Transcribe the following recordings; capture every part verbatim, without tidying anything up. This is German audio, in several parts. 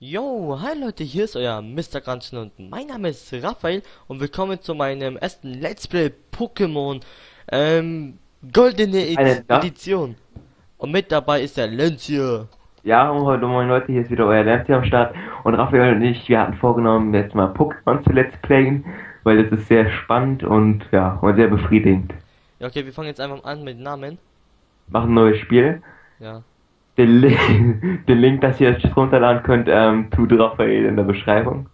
Yo, hi Leute, hier ist euer Mister Granchen und mein Name ist Raphael und willkommen zu meinem ersten Let's Play Pokémon ähm, Goldene Ex Einen Tag. Edition. Und mit dabei ist der Lenz hier. Ja, und heute moin Leute, hier ist wieder euer Lernt am Start. Und Raphael und ich, wir hatten vorgenommen, jetzt mal Pokémon zu Let's Playen, weil es ist sehr spannend und ja, und sehr befriedigend. Ja, okay, wir fangen jetzt einfach an mit Namen. Machen ein neues Spiel. Ja, Den, Li- den Link, dass ihr euch runterladen könnt, ähm, tut Raphael in der Beschreibung.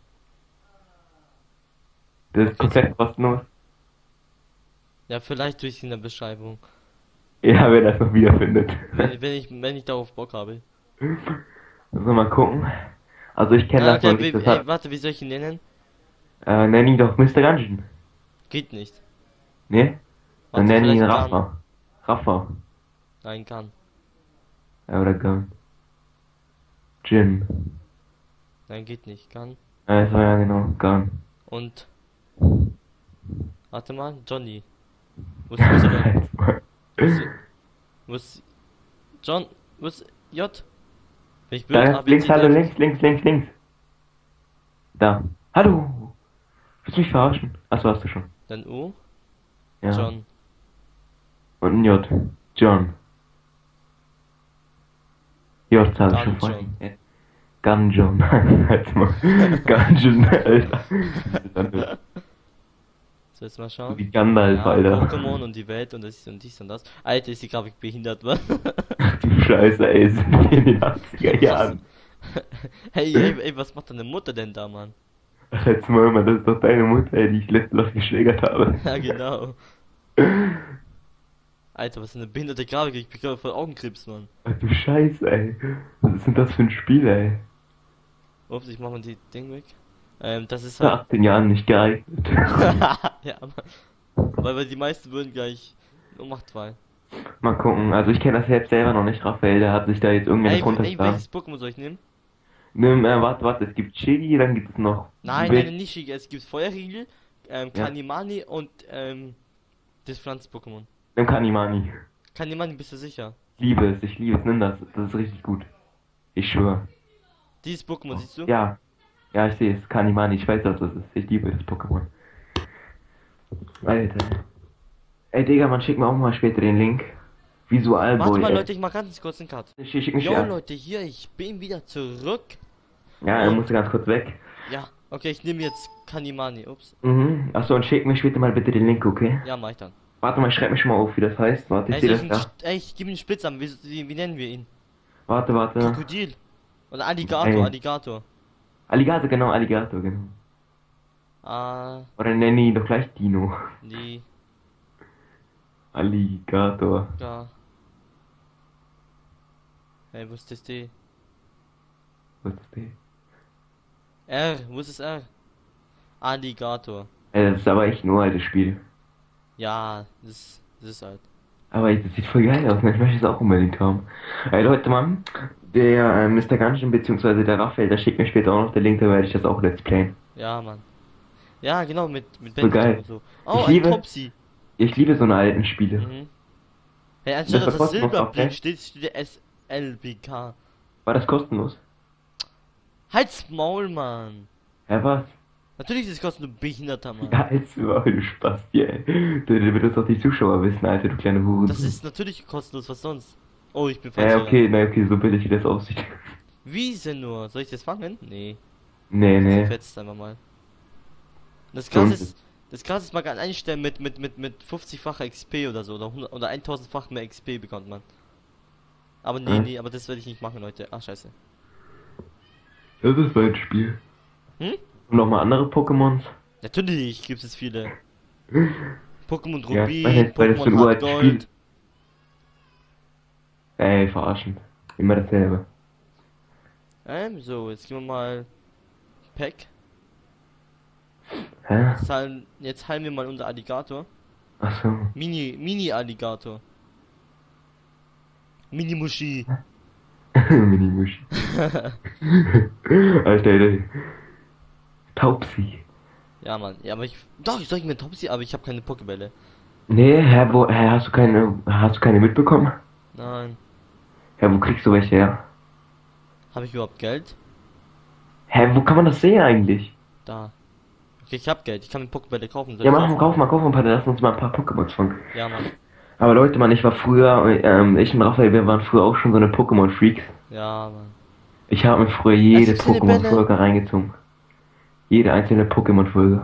Das ist okay. komplett kostenlos. Ja, vielleicht tue ich in der Beschreibung. Ja, wer das noch wiederfindet. Wenn, wenn ich, wenn ich darauf Bock habe. Müssen wir mal gucken. Also ich kenne Ja, das noch okay, nicht, wie, das ey, hat, warte, wie soll ich ihn nennen? äh, nenn ihn doch Mister Gungeon. Geht nicht. Ne? Dann Warte, nenn ihn vielleicht Rafa. Rafa. Nein, kann. Ja, oder Gun. Jin. Nein, geht nicht. Kann. Ja, das war ja genau, Gun. Und, warte mal, Johnny. Wo ist unsere, wo ist, wo ist, John, wo ist J? Bin ich blöd? Da, A, B, links, C, D, hallo, F. links, links, links, links. Da. Hallo. Willst du mich verarschen? Achso, hast du schon. Dann U, Ja. John. Und ein J. John. J zahle ich schon Gun vorhin. Ja. Gun John. Halt's mal. Gun John, Alter. So, jetzt mal So schauen. wie Gandalf, Ja, Alter. Pokémon und die Welt und das und dies und das. Alter, ist die Grafik behindert, was? Ach du Scheiße, ey, sind wir in den achtziger Jahren. Hey, ey, ey, was macht deine Mutter denn da, Mann? Halt's mal, Mann, das ist doch deine Mutter, ey, die ich letzte Nacht geschlägert habe. Ja, genau. Alter, was für eine behinderte Grafik, ich bekomme voll Augenkrebs, Mann. Ach du Scheiße, ey. Was ist denn das für ein Spiel, ey? Ups, ich mach mal die Ding weg. Ähm, das ist Vor halt. achtzehn Jahren nicht geeignet. Ja, Mann. Weil, weil die meisten würden gleich Ohnmacht fallen. Mal gucken, also ich kenne das selbst selber noch nicht, Raphael, der hat sich da jetzt irgendwas Ey, ey, runtergeladen. welches Pokémon soll ich nehmen? Nimm, äh, warte, warte, es gibt Chili, dann gibt es noch... Nein, Wild- nein, nicht Shiga. Es gibt Feuerriegel, ähm, Ja. Kanimani und ähm, das Pflanzen-Pokémon. Nimm Kanimani. Kanimani, bist du sicher? Ich liebe es, ich liebe es, nimm das, das ist richtig gut. Ich schwöre. Dieses Pokémon, siehst du? Ja, ja, ich sehe es, Kanimani, ich weiß, was das ist. Ich liebe das Pokémon. Alter. Ey, Digga, man schickt mir auch mal später den Link. Visual Warte Boy, mal, ey. Leute, ich mach ganz kurz einen Cut. Schick, schick mich Jo, ja. Leute, hier, ich bin wieder zurück. Ja, er Und- musste ganz kurz weg. Ja, okay, ich nehme jetzt Kanimani. Ups. Mhm. Achso, und schick mir später mal bitte den Link, okay? Ja, mach ich dann. Warte mal, ich schreib mir schon mal auf, wie das heißt. Warte, ich Ey, sehe soll ich das einen, da. Sch- ey, ich gebe einen Spitznamen. Wie, wie, wie nennen wir ihn? Warte, warte. Krokodil. Oder Alligator, Ey. Alligator. Alligator, genau, Alligator, genau. Ah, Oder nenn ihn doch gleich Dino. die, Alligator. da. Ey, wo ist das D? Was ist das denn? R, wo ist das R? Alligator. Ey, das ist aber echt ein uraltes Spiel. Ja, das, das ist halt. Aber das sieht voll geil aus, ne? Ich möchte es auch unbedingt haben. Ey, Leute, Mann, der äh, Mister Gungeon bzw. der Raphael, der schickt mir später auch noch den Link, da werde ich das auch let's playen. Ja, Mann. Ja, genau, mit, mit Voll Bandit geil. und so. Oh, Ich ein liebe- Topsy. Ich liebe so eine alten Spiele. Mhm. Hey, Das anstatt dass war das kostenlos, Silberblick okay? steht, steht der S L B K. War das kostenlos? Halt's Maul, Mann. Hä, was? Natürlich ist es kostenlos, du behinderter Mann. Ja, als überall, du Spaß hier, ey. Du, du willst doch die Zuschauer wissen, Alter, du kleine Hure. Das ist natürlich kostenlos, was sonst? Oh, ich bin Ja, falsch. okay, na okay, so billig wie das aussieht. Wie ist denn nur? Soll ich das fangen? Nee. Nee, Nee. nee. Fetzt einfach mal. Das So krass ist ist, das krass ist, man kann einstellen mit, mit, mit, mit fünfzig-facher X P oder so, oder hundert, oder tausend-fach mehr X P bekommt man. Aber nee, Hm? nee, aber das werde ich nicht machen, Leute. Ach, scheiße. Das ist mein Spiel. Hm? Und nochmal andere Pokémons? Natürlich gibt es viele. Pokémon Ja, Rubin, weil das- weil das so ein Pokémon Hard uraltes Gold. Spiel- Ey, verarschen. Immer dasselbe. Ähm, so, jetzt gehen wir mal Pack. Hä? Jetzt heilen, jetzt heilen wir mal unser Alligator. Achso. Mini, Mini-Alligator. Mini-Muschi. Minimusch. Alter, Alter. Taubsi. Ja, Mann. Ja, aber ich. Doch, ich soll ich mir Topsy, aber ich habe keine Pokebälle. Nee, hä, wo, hä, hast du keine, hast du keine mitbekommen? Nein. Hä, wo kriegst du welche her? Habe ich überhaupt Geld? Hä, wo kann man das sehen eigentlich? Da. Okay, ich hab Geld. Ich kann mir Pokébälle kaufen. Soll Ja, ich mach mal, kaufen? kauf mal, kauf mal ein paar, lass uns mal ein paar Pokémons fangen. Ja, Mann. Aber Leute, Mann, ich war früher, ähm, ich und Raphael, wir waren früher auch schon so eine Pokémon-Freaks. Ja, Mann. Ich habe mir früher jede Also, kleine Bälle. Pokémon-Folge reingezogen. Jede einzelne Pokémon-Folge.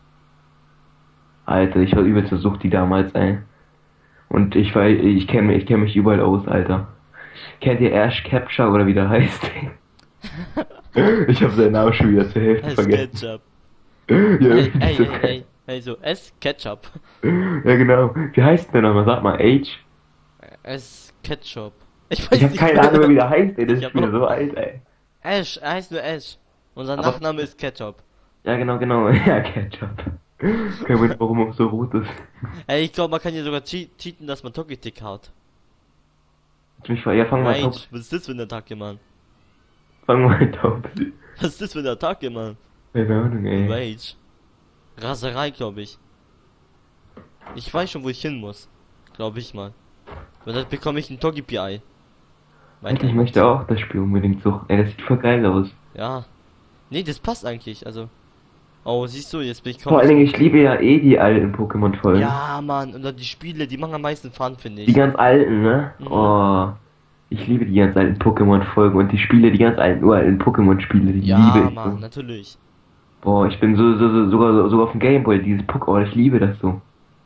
Alter, ich war übelst versucht die damals, ey. Und ich war, ich kenne ich kenn mich überall aus, Alter. Kennt ihr Ash Capture oder wie der heißt? Ich habe seinen Namen schon wieder zur Hälfte Es vergessen. Ketchup. Ja, Ey, irgendwie ey, so ey, ey. Ey, so S Ketchup. Ja, genau. Wie heißt der nochmal? Sag mal, Age. S Ketchup. Ich weiß Ich hab nicht keine mehr. Ahnung, wie der heißt, ey. Das Ich ist hab wieder auch- so alt, ey. Ash, er heißt nur Ash. Unser Aber- Nachname ist Ketchup. Ja, genau, genau. Ja, Ketchup. Kein Wunder, warum er so rot ist. Ey, ich glaube, man kann hier sogar che cheaten, dass man Togetic haut. Lass mich vor, ja, fang mal top. Rage, was ist das für eine Attacke, Mann? Fang mal top. Was ist das für eine Attacke, Mann? Keine Ahnung, ey. Rage. Raserei, glaube ich. Ich weiß schon, wo ich hin muss. Glaube ich mal. Und dann bekomme ich ein Togepi-Ei. Alter, ich möchte auch das Spiel unbedingt suchen. Ey, das sieht voll geil aus. Ja. Nee, das passt eigentlich, also. Oh, siehst du, jetzt bin ich Vor allen Dingen, ich liebe ja eh die alten Pokémon-Folgen. Ja, Mann, und dann die Spiele, die machen am meisten Fun, finde Die ich. ganz alten, ne? Mhm. Oh. Ich liebe die ganz alten Pokémon-Folgen und die Spiele, die ganz alten, uralten Pokémon-Spiele, die Ja, liebe ich Mann, so. natürlich. Boah, ich bin so, so, so sogar, sogar auf dem Gameboy, dieses Pokémon, ich liebe das so.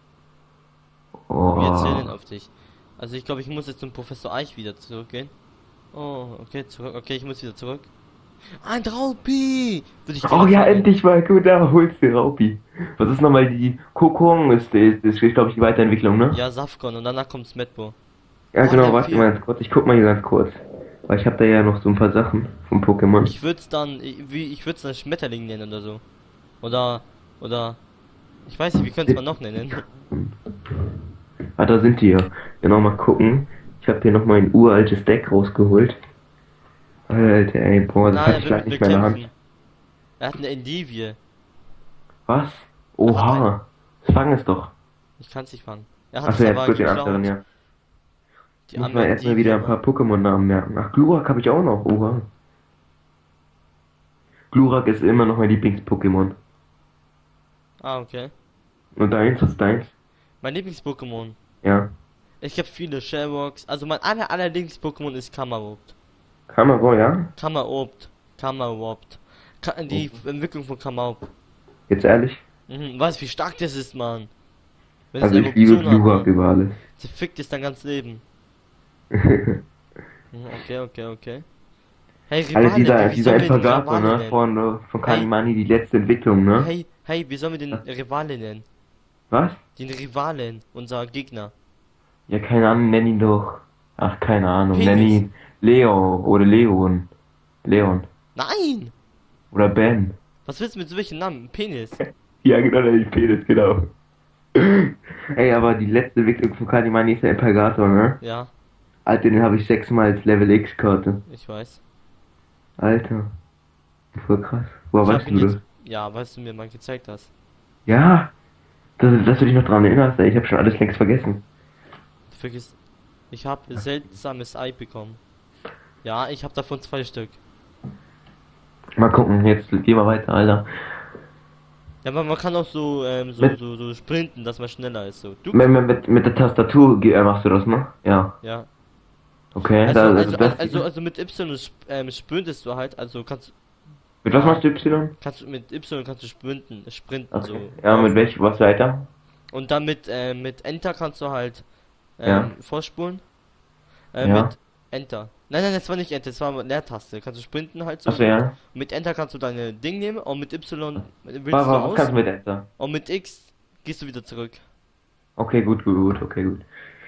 Wir zählen Oh. auf dich. Also ich glaube, ich muss jetzt zum Professor Eich wieder zurückgehen. Oh, okay, zurück. Okay, ich muss wieder zurück. Ein Raupi! Würde ich Oh gerne ja, fangen. endlich mal, gut, da holst du Raupi. Was ist nochmal die Kokong? Ist, ist, ist, ist glaube ich, die Weiterentwicklung, ne? Ja, Safkon und danach kommt Smetbo. Ja, Oh, genau, Level warte vier. mal ganz kurz. Ich guck mal hier ganz kurz. Weil ich habe da ja noch so ein paar Sachen vom Pokémon. Ich würde es dann, wie, ich würde es dann Schmetterling nennen oder so. Oder, oder, ich weiß nicht, wie könnte es man noch nennen? Ah, da sind die ja. Genau, mal gucken. Ich habe hier nochmal ein uraltes Deck rausgeholt. Alter, ey, boah, das Nein, hatte er ich will leider mit nicht mir mehr in der kämpfen. Hand. Er hat eine Endivie. Was? Oha. Fang es doch. Ich kann es nicht fangen. Er hat Achso, es jetzt aber gut den geklaut. anderen, ja. Die Muss andere man erstmal Endivie, wieder ein paar Mann. Pokémon-Namen merken. Ach, Glurak habe ich auch noch. Oha. Glurak ist immer noch mein Lieblings-Pokémon. Ah, okay. Und deins, was ist deins? Mein Lieblings-Pokémon. Ja. Ich habe viele Shelrocks. Also mein aller, aller Lieblings-Pokémon ist Kammerwopt. Kamero, ja? Kammeropt. Kammerwopt. Ka die Oh. Entwicklung von Kammerwopt. Jetzt ehrlich? Mhm, weißt du, wie stark das ist, Mann? Wenn Also es ich liebe Evolution hat, Glurak Mann. über alles. Zerfickt es dein ganzes Leben. Mhm, okay, okay, okay. Hey, Also Rivale, dieser, wie dieser sollen wir den Imperator, Rivale ne? nennen? Von, äh, von Hey. Kanimani, die letzte Entwicklung, ne? Hey, hey, wie sollen wir den Rivale nennen? Was? Den Rivalen, unser Gegner. Ja, keine Ahnung, nenn ihn doch. Ach, keine Ahnung, Penis. nenn ihn Leo oder Leon. Leon. Nein! Oder Ben. Was willst du mit solchen Namen? Penis. Ja, genau, nenn ihn Penis, genau. Ey, aber die letzte Entwicklung von Kanimani ist der Imperator, ne? Ja, Alter, den habe ich sechsmal als Level X-Karte. ich weiß. Alter. Voll krass. Woher Ich hab weißt ihn du jetzt, das? ja, weißt du mir mal gezeigt hast. Ja! Dass, dass du dich noch dran erinnerst, ey. Ich habe schon alles längst vergessen. Vergiss. Ich habe seltsames Ei bekommen. Ja, ich habe davon zwei Stück. Mal gucken, jetzt geh mal weiter, Alter. Ja, aber man kann auch so, ähm, so, Mit- so, so sprinten, dass man schneller ist. So. Du? Mit, mit, mit, mit der Tastatur ge- äh, machst du das, ne? Ja. Ja. Okay, Also, da, also, also, das, also, also mit Y sp ähm, sprintest du halt, also kannst mit was machst du Y? kannst du mit Y kannst du sprinten, sprinten Okay. so. Ja, mit welch, was weiter? Und dann mit äh, mit Enter kannst du halt ähm, Ja. vorspulen. Äh, Ja. Mit Enter. Nein, nein, das war nicht Enter, das war Leertaste. Kannst du sprinten halt so. Achso, ja. Mit Enter kannst du deine Ding nehmen und mit Y willst Was, du was, was aus kannst du mit Enter? und mit X gehst du wieder zurück. Okay, gut, gut, gut, okay, gut.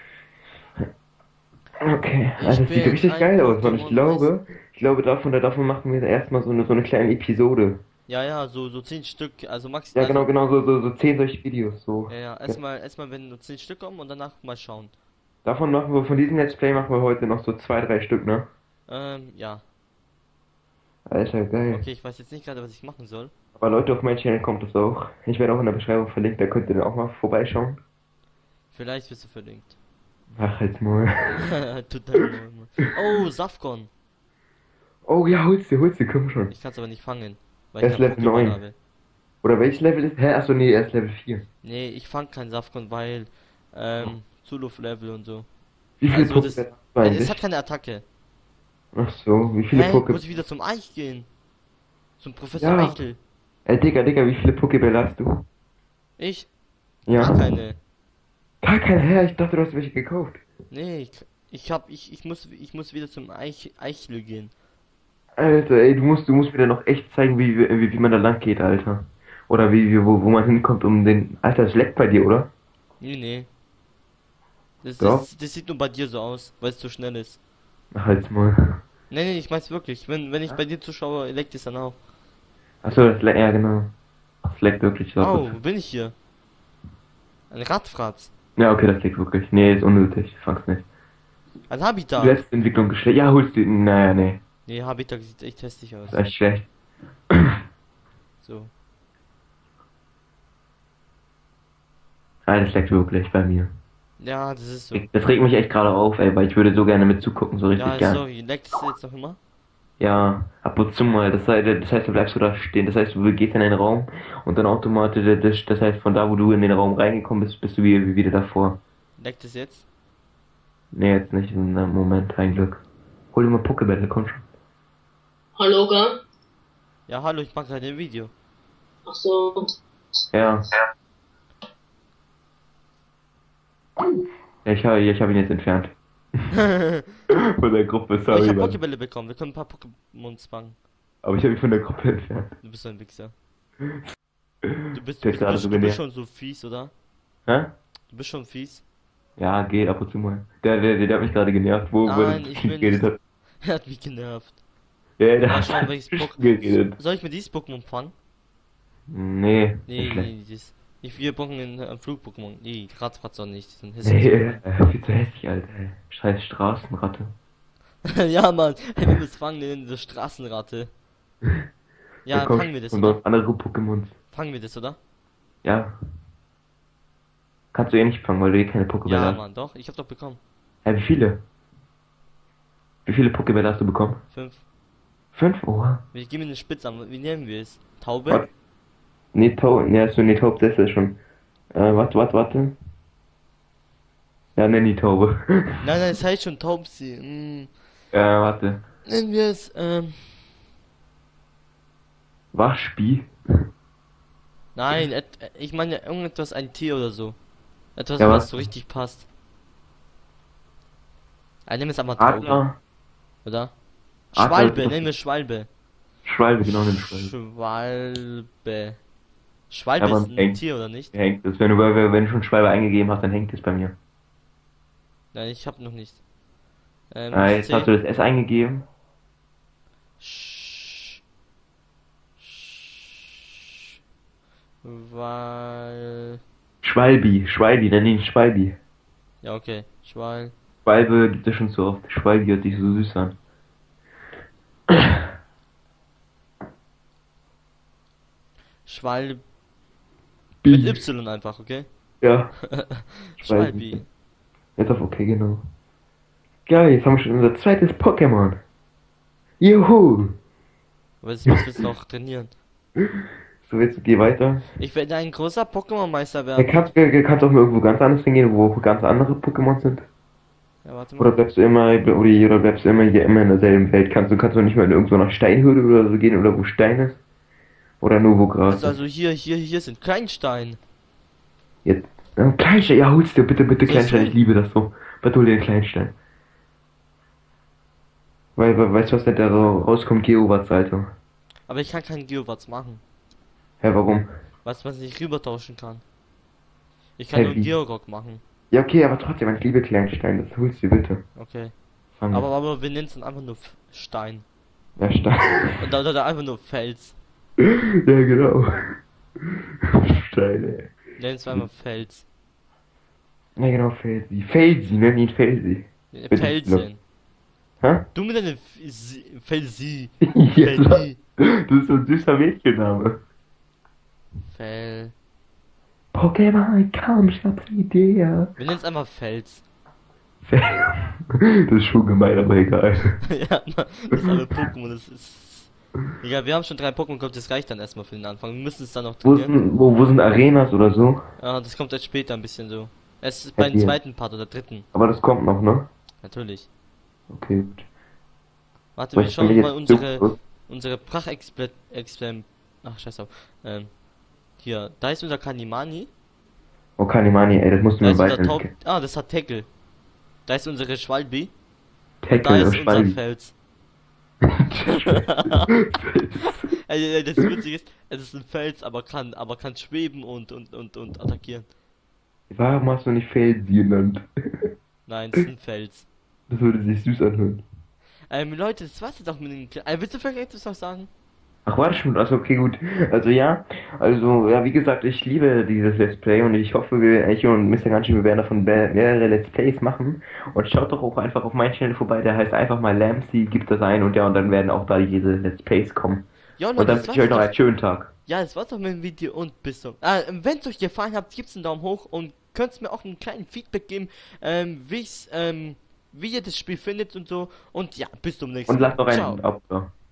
Okay, Ich also das sieht bin richtig ein geil aus, und ich Pokémon glaube, ich glaube davon, da davon machen wir erstmal so eine, so eine kleine Episode. Ja, ja, so so zehn Stück, also max. Ja, also, genau, genau, so, so, so zehn solche Videos, so. Ja, ja, erstmal erstmal wenn nur zehn Stück kommen und danach mal schauen. Davon machen wir, von diesem Let's Play machen wir heute noch so zwei, drei Stück, ne? Ähm, ja. Alter, geil. Okay, ich weiß jetzt nicht gerade, was ich machen soll. Aber Leute, auf meinen Channel kommt das auch. Ich werde auch in der Beschreibung verlinkt, da könnt ihr dann auch mal vorbeischauen. Vielleicht wirst du verlinkt. Ach, jetzt mal. Total. Oh, Safkon. Oh ja, hol's dir, hol's dir, komm schon. Ich kann es aber nicht fangen, weil Er ich ist kein Level Pokéball neun. habe. Oder welches Level ist? Hä? Achso, nee, er ist Level vier. Nee, ich fang keinen Safkon, weil ähm, Zuluft-Level und so. Wie viele Also das. Pokébälle hast du Es, es hat eigentlich? keine Attacke. Ach so, wie viele Hä? Pokébälle? Muss ich wieder zum Eich gehen? Zum Professor Ja. Eichel. Ey, Digga, Digga, wie viele Pokébälle hast du? Ich? Ja. Gar keine. Gar keine, hä? Ich dachte, du hast welche gekauft. Nee, ich, ich hab, ich, ich muss, ich muss wieder zum Eich, Eichel gehen. Alter, ey, du musst, du musst mir dann noch echt zeigen, wie, wie, wie man da lang geht, Alter. Oder wie, wie, wo, wo man hinkommt, um den. Alter, das leckt bei dir, oder? Nee, nee. Das, Doch. das, das sieht nur bei dir so aus, weil es zu schnell ist. Ach, halt's mal. Nee, nee, ich mein's wirklich. Wenn, wenn ich bei dir zuschaue, leckt es dann auch. Achso, das leckt, ja, genau. Das leckt wirklich so. Oh, wo bin ich hier? Ein Radfratz. Ja, okay, das leckt wirklich. Nee, ist unnötig. Fang's nicht. Ein Die Habitat. letzte Entwicklung geschlecht. Ja, holst du. Naja, nee. Nee, Habitat sieht echt hässlich aus. Ist echt schlecht. So. Ah, das leckt wirklich bei mir. Ja, das ist so. Das regt mich echt gerade auf, ey, weil ich würde so gerne mit zugucken, so richtig Ja, gern. sorry, leckt es jetzt noch immer? Ja, ab und zu mal. Das heißt, das heißt, du bleibst so da stehen. Das heißt, du gehst in den Raum und dann automatisch, das, das heißt, von da, wo du in den Raum reingekommen bist, bist du wieder, wieder davor. Leckt es jetzt? Nee, jetzt nicht in einem Moment, ein Glück. Hol dir mal Pokébälle, komm schon. Hallo, Ga? Ja, hallo, ich mache gerade ein Video. Ach so. Ja. Ja, ich habe ich hab ihn jetzt entfernt. Von der Gruppe, Oh, ich sorry, habe Mann. Pokébälle bekommen. Wir können ein paar Pokémons fangen. Aber ich habe ihn von der Gruppe entfernt. Du bist so ein Wichser. Du bist, Der du, ist gerade bist, so du bist genervt. schon so fies, oder? Hä? Du bist schon fies. Ja, geht ab und zu mal. Der, der, der, der hat mich gerade genervt, wo, wo Nein, das ich Kind will geredet nicht. hat. Er hat mich genervt. Ja, der Mal hat schauen, welches Pokémon. geredet. Soll ich mir dieses Pokémon fangen? Nee, Nee, nicht schlecht. nee, dieses. Ich, wir brauchen einen äh, Flug-Pokémon. Nee, Radfratz auch nicht. Die sind hässlich. Nee, äh, viel zu hässlich, Alter. Ey. Scheiß Straßenratte. Ja, Mann. Hey, wir müssen fangen, in diese Straßenratte. Ja, Da kommt fangen wir das, und oder? dort andere Pokémons. Fangen wir das, oder? Ja. Kannst du eh nicht fangen, weil du eh keine Pokébälle Ja, hast. Mann, doch. Ich hab doch bekommen. Hä, wie viele? Wie viele Pokébälle hast du bekommen? Fünf. Fünf? Oha. Wir geben eine Spitze an. Wie nehmen wir es? Taube? Warte. Nee, Taub, nee, hast du nee, Taub, das ist schon. Äh, warte, warte, warte. Ja, nenn die Taube. Nein, nein, es heißt schon Taubsi. Hm. äh, warte. Nennen wir es, ähm. Waschbi? Nein, et, ich meine irgendetwas, ein Tier oder so. Etwas, Ja, was was? so richtig passt. Ah, nehmen wir es einfach Taube, Adler? oder? Adler Schwalbe, ist- nennen wir Schwalbe. Schwalbe, genau, nimm Schwalbe. Schwalbe. Schwalbe Aber ist ein hängt. Tier, oder nicht? Hängt es. Wenn du, wenn du schon Schwalbe eingegeben hast, dann hängt es bei mir. Nein, ich hab noch nicht. Ähm, Ah, jetzt C. hast du das S eingegeben. Sch- Sch- Weil. Schwalbi, Schwalbi, nenn ihn Schwalbi. Ja, okay. Schwal. Schwalbe gibt es schon so oft. Schwalbi hört sich so süß an. Schwal. Bi. Mit Y einfach, okay? Ja. Schwalbi. Jetzt auf okay, genau. Geil, jetzt haben wir schon unser zweites Pokémon. Juhu! Was was willst du noch trainieren? So, jetzt geh weiter. Ich werde ein großer Pokémon-Meister Ja, werden. kannst, du kannst auch mal irgendwo ganz anders hingehen, wo ganz andere Pokémon sind. Ja, warte Oder mal. bleibst du immer, oder, oder bleibst du immer hier immer in derselben Welt? Kannst du, kannst du nicht mal irgendwo nach Steinhöhle oder so gehen, oder wo Stein ist? Oder nur wo Gras Also, ist? also hier, hier, hier sind Kleinstein. Jetzt, ja, Kleinstein, ja, hol's dir, bitte, bitte, So Kleinstein, ist ich liebe das so. Bitte hol dir den Kleinstein. Weil, weil, weißt du, was denn da so rauskommt? Geowatts, Alter. Aber ich kann keinen Geowatts machen. Hä, warum? Was man nicht rübertauschen kann. Ich kann Hä, nur wie? Georock machen. Ja, okay, aber trotzdem, ich liebe Kleinstein, das holst du dir bitte. Okay. Fang Aber, aber wir nennen es dann einfach nur F- Stein. Ja, Stein. Und da, da, da einfach nur Fels. Ja, genau. Stein, ey. Nennen es einfach Fels. Ja, genau, Felsi. Felsi, nenn ihn Felsi. Äh, Bitte, Felsen. Hä? Du mit deinem F- Sie- Felsi. Jetzt, Felsi. das ist so ein süßer Mädchenname. Fel. Pokémon, komm, schnapp sie dir. Wir nennen es einfach Fels. Das ist schon gemein, aber egal. Ja, Mann, das alle Pokémon, das ist... Egal, wir haben schon drei Pokémon, kommt, das reicht dann erstmal für den Anfang. Wir müssen es dann noch Wo trainieren. sind, wo, wo sind Arenas oder so? Ja, das kommt erst später ein bisschen so. Es ist Ja, beim hier. zweiten Part oder dritten. Aber das kommt noch, ne? Natürlich. Okay, gut. Warte, Weil wir ich bin schauen mir mal jetzt unsere, so- unsere Prachtexplem... Explem... Ach, scheiß auf. Ähm, hier, da ist unser Kanimani. Oh, Kanimani, ey, das musst du Da mir ist unser Taub... weiterentwickeln. Ah, das hat Tackle. Da ist unsere Schwalbi. Da Tackle ist und unser Schwalbi. Fels. Ey, ey, das Witzige ist, es ist ein Fels, aber kann, aber kann schweben und, und, und, und attackieren. Warum hast du nicht Felsi genannt? Nein, das ist ein Fels. Das würde sich süß anhören. Ähm, Leute, das war's jetzt auch mit den... Kle- Äh, willst du vielleicht etwas noch sagen? Ach, warte schon, also okay, gut. Also ja, also ja, wie gesagt, ich liebe dieses Let's Play und ich hoffe, wir, Echo und Mister Ganshi, wir werden davon mehr- mehrere Let's Plays machen. Und schaut doch auch einfach auf meinen Channel vorbei, der heißt einfach mal Lamsy, gibt das ein und ja, und dann werden auch da diese Let's Plays kommen. Ja, Und dann das wünsche war's ich euch noch doch. einen schönen Tag. Ja, das war's doch mit dem Video und bis zum... Ah, wenn es euch gefallen hat, gibt's einen Daumen hoch und könnt mir auch einen kleinen Feedback geben, ähm, wie ich's, ähm, wie ihr das Spiel findet und so. Und ja, bis zum nächsten Und Mal. lasst noch Ciao. einen Abo da.